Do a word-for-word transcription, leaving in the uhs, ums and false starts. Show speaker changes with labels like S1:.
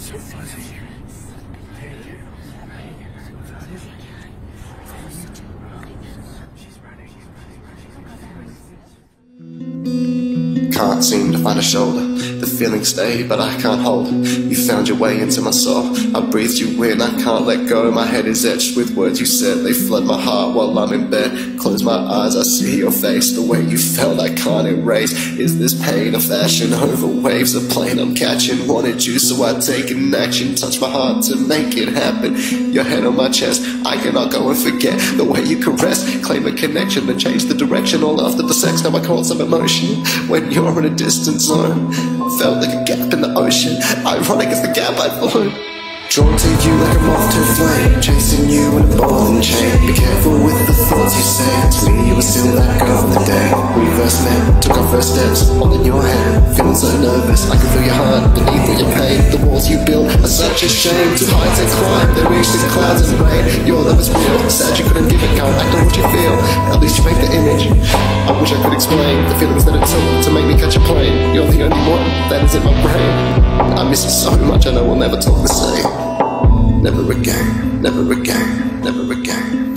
S1: so fuzzy.
S2: Can't seem to find a shoulder. The feelings stay, but I can't hold. You found your way into my soul. I breathed you in, I can't let go. My head is etched with words you said. They flood my heart while I'm in bed. Close my eyes, I see your face. The way you felt, I can't erase. Is this pain a fashion over waves? A plane I'm catching. Wanted you, so I take an action. Touch my heart to make it happen. Your head on my chest, I cannot go and forget the way you caress. Claim a connection and change the direction. All after the sex, now I caught some emotion. When you're in a distant zone, felt like a gap in the ocean. Ironic as the gap I'd flown. Drawn to you like a moth to a flame, chasing you in a ball and chain. Be careful with the thoughts you say. To me you were still that girl from the day we first met, took our first steps, holding your hand. Feeling so nervous, I can feel your heart beneath all your pain. The walls you built are such a shame. Too high to climb, they reach the clouds and rain. Your love is real, sad you couldn't give it, can't act on what you feel. At least you make the image. I wish I could explain the feelings that it took to make me catch a plane. You're the only one that is in my brain. I miss you so much, I know we'll never talk the same. Never again, never again, never again.